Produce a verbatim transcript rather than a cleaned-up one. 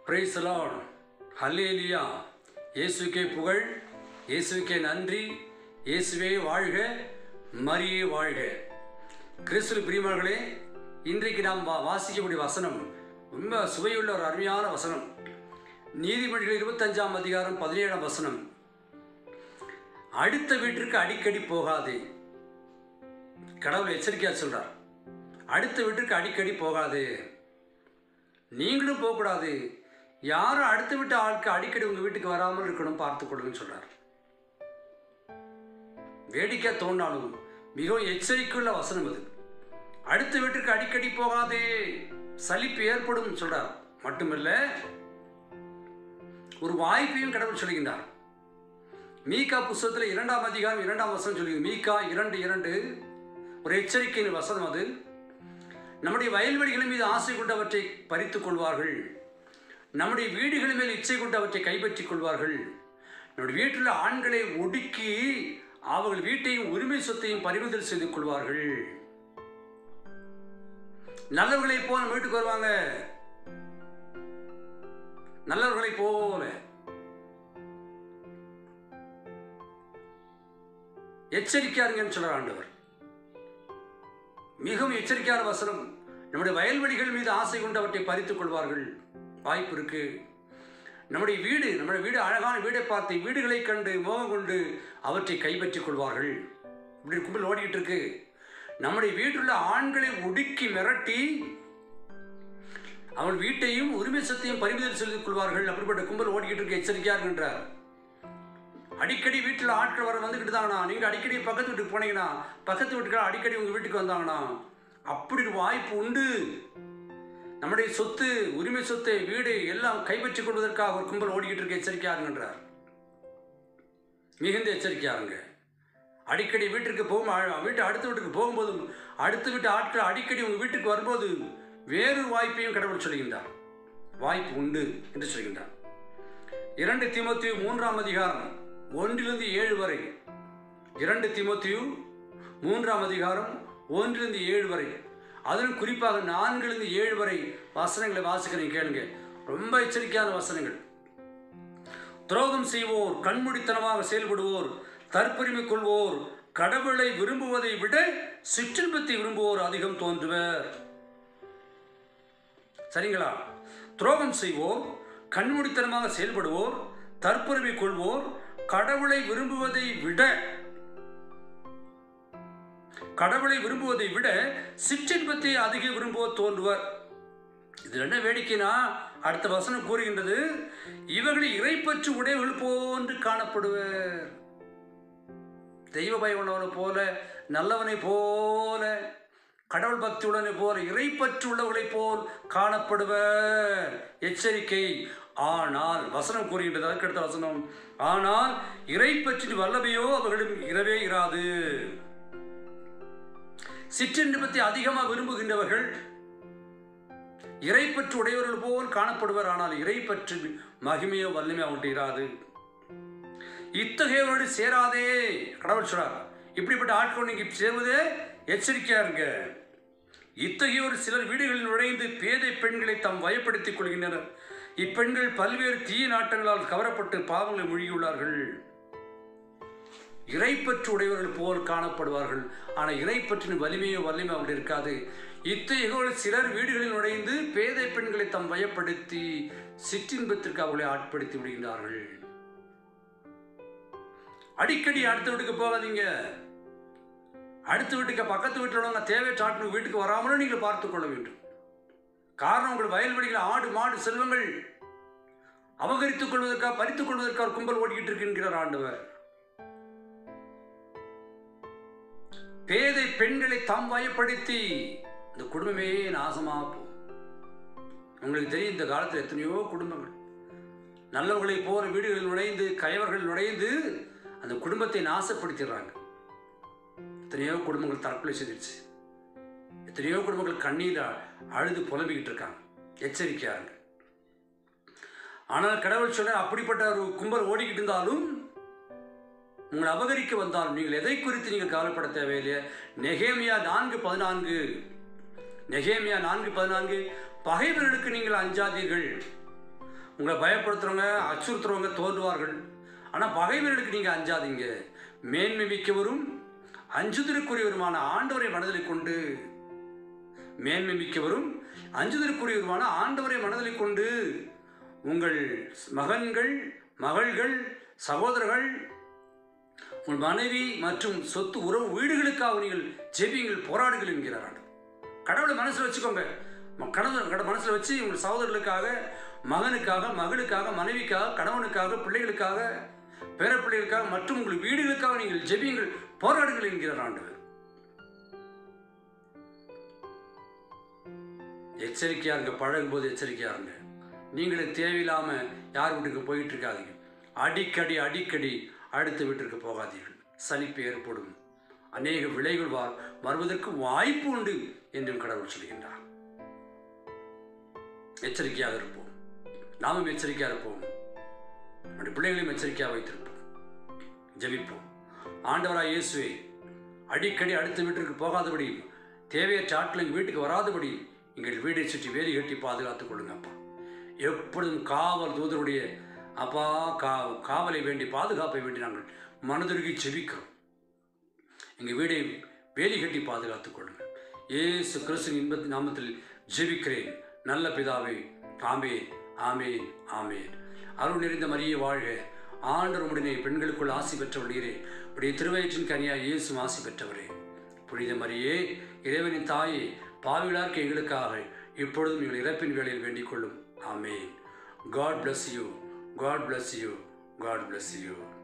Praise the Lord. ஹல்லேலூயா. இயேசுவுக்கே புகழ், இயேசுவுக்கே நன்றி. இயேசுவே வாழ்க, மரியே வாழ்க. கிறிஸ்து பிரியமானவர்களே, இன்றைக்கு நாம் வா வாசிக்கக்கூடிய வசனம் ரொம்ப சுவையுள்ள ஒரு அருமையான வசனம். நீதிமொழிகள் இருபத்தஞ்சாம் அதிகாரம் பதினேழாம் வசனம். அடுத்த வீட்டிற்கு அடிக்கடி போகாதே. கடவுள் எச்சரிக்கையாக சொல்றார். அடுத்த வீட்டிற்கு அடிக்கடி போகாதே, நீங்களும் போகக்கூடாது. யாரும் அடுத்த வீட்டு ஆளுக்கு அடிக்கடி உங்க வீட்டுக்கு வராமல் இருக்கணும், பார்த்துக்கொள்ளுன்னு சொல்றார். வேடிக்கை தோன்றாலும் மிகவும் எச்சரிக்கையுள்ள வசனம் அது. அடுத்த வீட்டுக்கு அடிக்கடி போகாதே, சலிப்பு ஏற்படும் சொல்றார். மட்டுமல்ல, ஒரு வாய்ப்பையும் கடவுள் சொல்கின்றார். மீகா புஸ்தகத்தில் இரண்டாம் அதிகாரம் இரண்டாம் வசனம் சொல்லி, மீகா இரண்டு இரண்டு ஒரு எச்சரிக்கையின் வசனம் அது. நம்முடைய வயல்வெளிகளின் மீது ஆசை கொண்டவற்றை பறித்துக் கொள்வார்கள், நம்முடைய வீடுகளின் மேல் இச்சை கொண்டவற்றை கைப்பற்றிக் கொள்வார்கள். நம்முடைய வீட்டில் ஆண்களை ஒடுக்கி அவர்கள் வீட்டையும் உரிமை சொத்தையும் பறிமுதல் செய்து கொள்வார்கள். நல்லவர்களை போல வீட்டுக்கு வருவாங்க, நல்லவர்களை போல. எச்சரிக்கையாருங்கன்னு சொல்றார் ஆண்டவர். மிகவும் எச்சரிக்கையான வசனம். நம்முடைய வயல்வெளிகள் மீது ஆசை கொண்டவற்றை பறித்துக் கொள்வார்கள். வாய்ப்பு இருக்கு. நம்முடைய வீடு, நம்முடைய வீடு அழகான வீடை பார்த்து வீடுகளை கண்டு மோகம் கொண்டு அவற்றை கைப்பற்றிக் கொள்வார்கள். இப்படி கும்பல் ஓடிக்கிட்டு இருக்கு. நம்முடைய வீட்டுள்ள ஆண்களை ஒடுக்கி மிரட்டி அவன் வீட்டையும் உரிமை சத்தையும் பறிமுதல் செய்து கொள்வார்கள். அப்படிப்பட்ட கும்பல் ஓடிக்கிட்டு இருக்கு. எச்சரிக்கையா இருக்கின்றார். அடிக்கடி வீட்டில் ஆட்கள் வர வந்துக்கிட்டு தாங்கண்ணா, நீங்கள் அடிக்கடி பக்கத்து வீட்டுக்கு போனீங்கன்னா, பக்கத்து வீட்டுக்கு அடிக்கடி உங்கள் வீட்டுக்கு வந்தாங்கண்ணா, அப்படி ஒரு வாய்ப்பு உண்டு. நம்முடைய சொத்து, உரிமை சொத்து, வீடு எல்லாம் கைப்பற்றிக் கொள்வதற்காக ஒரு கும்பல் ஓடிக்கிட்டு இருக்க. எச்சரிக்கையாருங்கன்றார். மிகுந்த எச்சரிக்கையாருங்க. அடிக்கடி வீட்டிற்கு போகும், வீட்டு அடுத்த வீட்டுக்கு போகும்போதும், அடுத்த வீட்டு ஆட்கள் அடிக்கடி உங்கள் வீட்டுக்கு வரும்போது வேறு வாய்ப்பையும் கடவுள் சொல்கின்றார். வாய்ப்பு உண்டு என்று சொல்கின்றார். இரண்டு தீமோத்தேயு மூன்றாம் அதிகாரம் ஒன்றிலிருந்து ஏழு வரை. இரண்டு தீமோத்தேயு மூன்றாம் அதிகாரம் ஒன்றிலிருந்து ஏழு வரை. அதிலும் குறிப்பாக நான்கிலிருந்து ஏழு வரை வசனங்களை வாசிக்கிறேன், கேளுங்க. ரொம்ப எச்சரிக்கையான வசனங்கள். துரோகம் செய்வோர், கண்மூடித்தனமாக செயல்படுவோர், தற்புரிமை கொள்வோர், கடவுளை விரும்புவதை விட சிற்றின்பத்தை விரும்புவோர் அதிகம் தோன்றுவர். சரிங்களா? துரோகம் செய்வோர், கண்மூடித்தனமாக செயல்படுவோர், தற்புரிமை கொள்வோர், கடவுளை விரும்புவதை விட கடவுளை விரும்புவதை விட சிற்றின்பத்தை அதிக விரும்புவோர் தோன்றுவர். இது என்ன வேடிக்கைனா, அடுத்த வசனம் கூறுகின்றது, இவர்களை இறைப்பற்று உடையவர்கள் போன்று காணப்படுவர். தெய்வ பயவனவனை போல, நல்லவனை போல, கடவுள் பக்தி உள்ளவனை போல, இறைப்பற்று உள்ளவர்களை போல் காணப்படுவர். எச்சரிக்கை. ஆனால் வசனம் கூறுகின்றது, அதுக்கடுத்த வசனம், ஆனால் இறைப்பற்றின் வல்லமையோ அவர்களிடம் இரவே இராது. சிற்றின்பத்தை அதிகமாக விரும்புகின்றவர்கள் இறைப்பற்று உடையவர்கள் போல் காணப்படுவர். ஆனால் இறைப்பற்று மகிமையோ வல்லமையோ அவங்கள்ட்ட இராது. இத்தகையவரோடு சேராதே கடவுள் சொல்றார். இப்படிப்பட்ட ஆட்கள் நீங்க சேருவதே எச்சரிக்கையா இருங்க. இத்தகையோர் சிலர் வீடுகளில் நுழைந்து பேதை பெண்களை தாம் வயப்படுத்திக் கொள்கின்றனர். இப்பெண்கள் பல்வேறு தீய நாட்டங்களால் கவரப்பட்டு பாவங்களை மூழ்கியுள்ளார்கள். இறைப்பற்று உடையவர்கள் போல் காணப்படுவார்கள். ஆனால் இறைப்பற்றின் வலிமையோ வலிமை அவர்கள் இருக்காது. இத்தகையோர் சிலர் வீடுகளில் நுழைந்து பேதை பெண்களை தாம் வயப்படுத்தி சிற்றின்பத்திற்கு அவர்களை ஆட்படுத்தி விடுகின்றார்கள். அடிக்கடி அடுத்த வீட்டுக்கு போகாதீங்க. அடுத்த வீட்டுக்கு பக்கத்து வீட்டில் உள்ளவங்க தேவையற்ற ஆட்கள் வீட்டுக்கு வராமலும் நீங்கள் பார்த்துக் கொள்ள வேண்டும். காரணம், உங்கள் வயல்வெளிகள் ஆடு மாடு செல்வங்கள் அபகரித்துக் கொள்வதற்காக பறித்துக் கொள்வதற்காக கும்பல் ஓடிக்கிட்டு இருக்கின்றார் ஆண்டவர். பேதை பெண்களை தாம் வயப்படுத்தி இந்த குடும்பமே நாசமா போகும். உங்களுக்கு தெரியும், இந்த காலத்தில் எத்தனையோ குடும்பங்கள் நல்லவர்களை போற வீடுகளில் நுழைந்து கயவர்கள் நுழைந்து அந்த குடும்பத்தை நாசப்படுத்திடுறாங்க. எத்தனையோ குடும்பங்கள் தற்கொலை செய்திருச்சு. எத்தனையோ குடும்பங்கள் கண்ணீர் அழுது புலம்பிக்கிட்டு இருக்காங்க. எச்சரிக்கையாருங்க. ஆனால் கடவுள் சொல்ல, அப்படிப்பட்ட ஒரு கும்பல் ஓடிக்கிட்டு இருந்தாலும், உங்களை அபகரிக்க வந்தாலும் நீங்கள் எதை குறித்து நீங்கள் கவலைப்பட தேவையில்லையே. நெகேமியா நான்கு பதினான்கு நெகேமியா நான்கு பதினான்கு பகைவர்களுக்கு நீங்கள் அஞ்சாதீர்கள், உங்களை பயப்படுத்துகிறவங்க அச்சுறுத்துறவங்க தோன்றுவார்கள். ஆனால் பகைவர்களுக்கு நீங்கள் அஞ்சாதீங்க. மேன்மை மிக்கவரும் அஞ்சுதலுக்குரியவருமான ஆண்டவரை மனதில் கொண்டு மேன்மை மிக்கவரும் அஞ்சுதலுக்குரியவருமான ஆண்டவரை மனதில் கொண்டு உங்கள் மகன்கள், மகள்கள், சகோதரர்கள், உங்கள் மனைவி மற்றும் சொத்து உறவு வீடுகளுக்காக நீங்கள் ஜெபியுங்கள், போராடுங்கள் என்கிறார். கடவுளை மனசில் வச்சுக்கோங்க. கடவுள் மனசில் வச்சு உங்கள் சகோதரர்களுக்காக, மகனுக்காக, மகளுக்காக, மனைவிக்காக, கணவனுக்காக, பிள்ளைகளுக்காக, பேரப்பிள்ளைகளுக்காக மற்றும் உங்கள் வீடுகளுக்காக நீங்கள் ஜெபியுங்கள், போராடுங்கள் என்கிறார் ஆண்டவர். எச்சரிக்கையா இருங்க. பழகும் போது எச்சரிக்கையா இருங்க. நீங்களே தேவையில்லாம யார் வீட்டுக்கு போயிட்டு இருக்காதீங்க. அடிக்கடி அடிக்கடி அடுத்த வீட்டிற்கு போகாதீர்கள். சலிப்பு ஏற்படும். அநேக விளைவுகள் வருவதற்கு வாய்ப்பு உண்டு என்றும் கடவுள் சொல்கின்றார். எச்சரிக்கையாக இருப்போம். நாமும் எச்சரிக்கையாக இருப்போம். நம்முடைய பிள்ளைகளையும் எச்சரிக்கையாக வைத்திருப்போம். ஜெபிப்போம். ஆண்டவராய் இயேசுவே, அடிக்கடி அடுத்த வீட்டிற்கு போகாதபடி, தேவையற்ற ஆட்கள் எங்கள் வீட்டுக்கு வராதபடி எங்கள் வீடை சுற்றி வேலி கட்டி பாதுகாத்துக் கொள்ளுங்க அப்பா. எப்பொழுதும் காவல் தூதருடைய அப்பா கா காவலை வேண்டி, பாதுகாப்பை வேண்டி நாங்கள் மனதுருகி ஜெபிக்கிறோம். எங்கள் வீடை வேலி கட்டி பாதுகாத்துக் கொள்ளுங்கள். இயேசு கிறிஸ்துவின் இன்பத்தின் நாமத்தில் ஜெபிக்கிறேன் நல்ல பிதாவே. ஆமென், ஆமென், ஆமென். அருள் நிறைந்த மரியே வாழ்க. ஆண்டவர் உம்முடனே பெண்களுக்குள் ஆசி பெற்றவர் நீரே. உடைய திருவயிற்றின் கனியாய் இயேசுவும் ஆசி பெற்றவரே. புனித மரியே, இறைவனின் தாயே, பாவிகளார்க்கு எங்களுக்காக இப்பொழுதும் எங்கள் இறப்பின் வேளையில் வேண்டிக் கொள்ளும். ஆமென். God bless you. God bless you. God bless you.